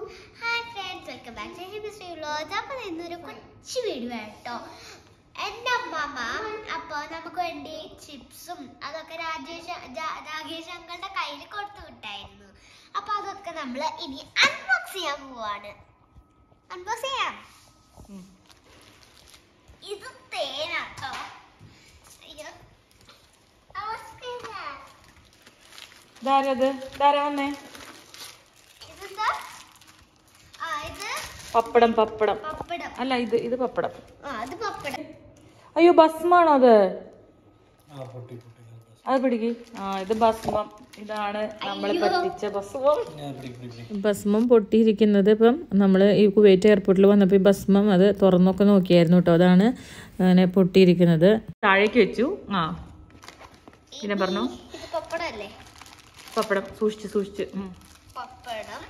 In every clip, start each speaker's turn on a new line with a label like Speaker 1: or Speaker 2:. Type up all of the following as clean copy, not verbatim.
Speaker 1: Hi friends, welcome back to History Vlogs. അപ്പോൾ ഇന്നൊരു കൊച്ചു വീഡിയോ ആട്ടോ. എൻ്റെ അമ്മമ്മ അപ്പോൾ നമുക്ക് വേണ്ടി ചിപ്സും അതൊക്കെ രാകേഷ് അങ്കിളുടെ കയ്യിൽ കൊടുത്തു വിട്ടായിരുന്നു. അപ്പോൾ അതൊക്കെ നമ്മൾ ഇനി അൺബോക്സ് ചെയ്യാൻ പോവാണ്. അൺബോക്സ് ചെയ്യാം. ഇത് തേനാട്ടോ. അയ്യോ
Speaker 2: പപ്പടം പപ്പടം അല്ല ഇത് പപ്പടം. അയ്യോ ഭസ്മാണോ അത്? അത് പിടിക്ക്. ഇത് ഭസ്മം. ഇതാണ് നമ്മളെ പറ്റിച്ച ഭസ്മം. ഭസ്മം പൊട്ടിയിരിക്കുന്നത് ഇപ്പം നമ്മൾ ഈ കുവൈറ്റ് എയർപോർട്ടിൽ വന്നപ്പോൾ ഈ ഭസ്മം അത് തുറന്നൊക്കെ നോക്കിയായിരുന്നു കേട്ടോ. അതാണ് അങ്ങനെ പൊട്ടിയിരിക്കുന്നത്. താഴേക്ക് വെച്ചു. പിന്നെ പറഞ്ഞു പപ്പടം സൂക്ഷിച്ച്
Speaker 1: പപ്പടം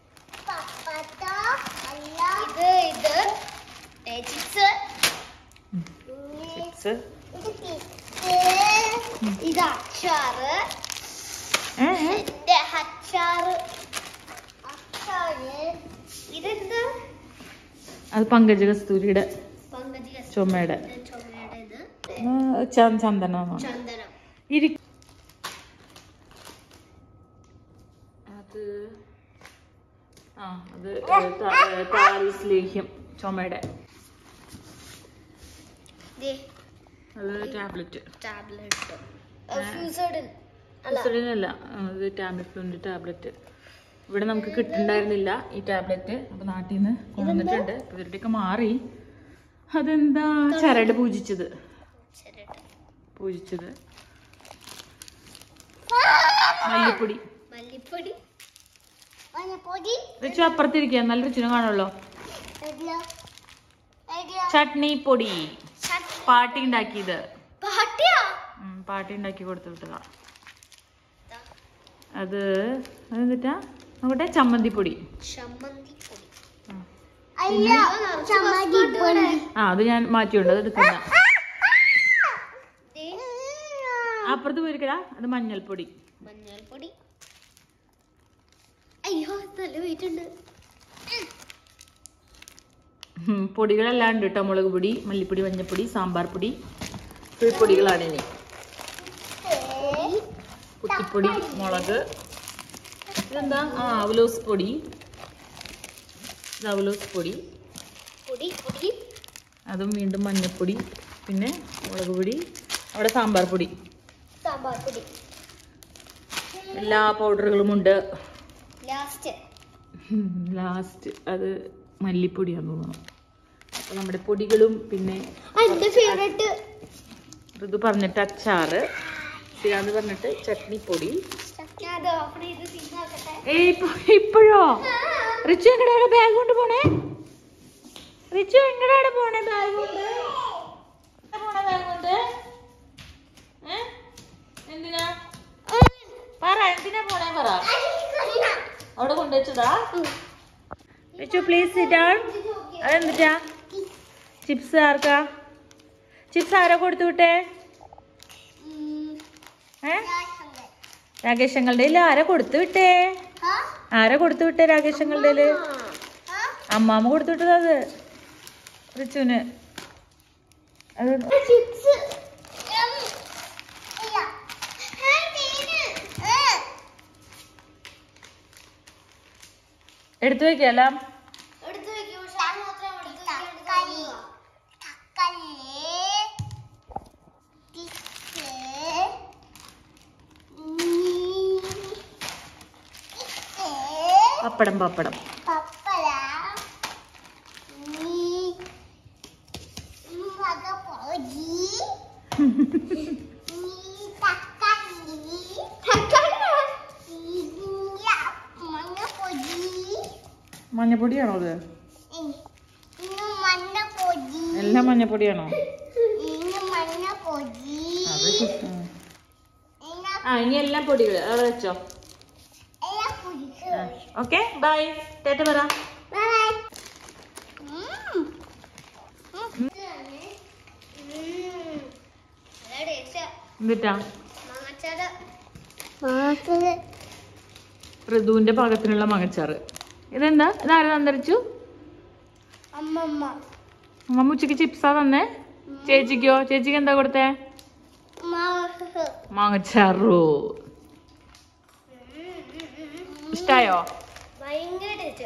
Speaker 1: ചിപ്സ് ഇത് അച്ചാറ് ഇതെന്താ?
Speaker 2: അത് പങ്കജ കസ്തൂരിയുടെ ചുമയുടെ ചന്ദനമാണ്. അത് താലീസ് ലേഹ്യം ചുമയുടെ. അത് ടാബ്ലറ്റ് അല്ല, അത് ടാബ്ലറ്റ്. ഇവിടെ നമുക്ക് കിട്ടുന്നുണ്ടായിരുന്നില്ല ഈ ടാബ്ലറ്റ്. അപ്പൊ നാട്ടിൽ നിന്ന് കൊണ്ടുവന്നിട്ടുണ്ട്. ഇവരുടെയൊക്കെ മാറി. അതെന്താ? ചരട് പൂജിച്ചത് മല്ലിപ്പൊടി. റിച്ചു അപ്പുറത്തിരിക്കുക, നല്ല റിച്ചിനെ കാണുള്ളൂ. ചട്നി പൊടി. പാട്ടി ഉണ്ടാക്കിയത്. പാട്ടി ഉണ്ടാക്കി കൊടുത്തു വിട്ടതാ. അത് എന്നിട്ടാ നോക്കട്ടെ. ചമ്മന്തിപ്പൊടി. അത് ഞാൻ മാറ്റിയുണ്ട്. അത് എടുക്കണ്ട. അപ്പുറത്ത് പോയിരിക്കടാ. അത് മഞ്ഞൾപ്പൊടി.
Speaker 1: അയ്യോ നല്ല വെയിറ്റ് ഉണ്ട്.
Speaker 2: പൊടികളെല്ലാം ഉണ്ട് കേട്ടോ. മുളക് പൊടി, മല്ലിപ്പൊടി, മഞ്ഞൾപ്പൊടി, സാമ്പാർ പൊടി, പൊടികളാണ് ഇനി. കുത്തിപ്പൊടി, മുളക്. ഇതെന്താ? അവലോസ് പൊടി. അവലോസ് പൊടി. അതും വീണ്ടും മഞ്ഞൾപ്പൊടി, പിന്നെ മുളക് പൊടി, അവിടെ സാമ്പാർ പൊടി. എല്ലാ പൗഡറുകളും ഉണ്ട്. ലാസ്റ്റ് അത് മല്ലിപ്പൊടിയാന്ന് തോന്നുന്നു. അപ്പൊ നമ്മുടെ പൊടികളും പിന്നെ ഋതു പറഞ്ഞിട്ട് അച്ചാറ്, സിയാന്ന് പറഞ്ഞിട്ട് ചട്നിപ്പൊടി. ഇപ്പോഴോ? റിച്ചു എങ്ങടാണ് ബാഗ് കൊണ്ട് പോണേ? ബാഗ് കൊണ്ട് എന്തിനാ പോണേ പറ. അവിടെ കൊണ്ടുവച്ചതാ? Richu please sit down. അതെന്തിട്ടാ? ചിപ്സ് ആർക്കാ? ചിപ്സ് ആരാ കൊടുത്തു വിട്ടേ? രാകേഷ് അങ്കിളുടെ ആരാ കൊടുത്തു വിട്ടേ? രാകേഷ് അങ്കിളുടെ അമ്മാമ്മ കൊടുത്തു വിട്ടത്. അത് റിച്ചുവിന്. എടുത്തു വെക്കല്ല. പപ്പടം മഞ്ഞപ്പൊടിയാണോ അത്? എല്ലാം മഞ്ഞപ്പൊടിയാണോ? ഇനി എല്ലാം പൊടികൾ അവിടെ വെച്ചോ. Okay bye. ടാറ്റ പറ. എന്നിട്ടാ ഋതുവിന്റെ പാകത്തിനുള്ള മാങ്ങച്ചാറ്. ഇതെന്താ? ഇതാരും തന്തരിച്ചു?
Speaker 1: അമ്മമ്മ.
Speaker 2: അമ്മ ഉച്ചക്ക് ചിപ്സാ തന്നേ? ചേച്ചിക്കോ? ചേച്ചിക്ക് എന്താ കൊടുത്തേ? മാങ്ങച്ചാറു. ഇഷ്ടായോ?
Speaker 1: ഭയങ്കര ടേസ്റ്റ്.